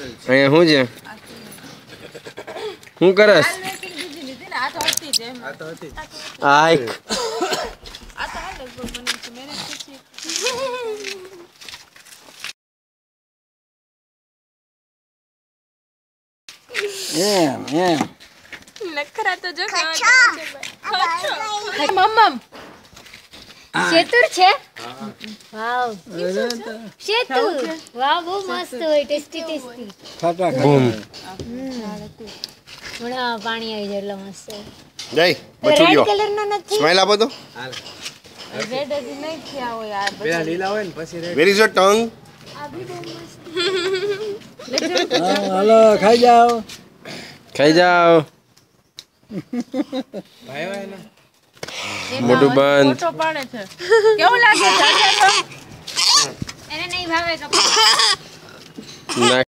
અહીંયા શું છે શું કરસ આઈક એમ નખરા તો જો મમ્મમ શેતુર છે વાવ શેતુર વાવ બહુ મસ્ત હોય ટેસ્ટી ટેસ્ટી ખાટા બૂમ મોણા પાણી આવી જાય એટલે મસ્ત જય રેડ બચુડિયો કલર નો નથી સ્માઈલ આપો તો રેડ હજી નહીં થયા હોય યાર પેલા લીલા હોય ને પછી વેર ઇઝ યોર ટંગ આ ભી બહુ મસ્ત હાલો ખાઈ જાઓ ખાઈ જાઓ ભાઈ ભાઈ ને મોટું બંધ ફોટો પાડે છે કેવું લાગે છે એને નહીં ભાવે તો ના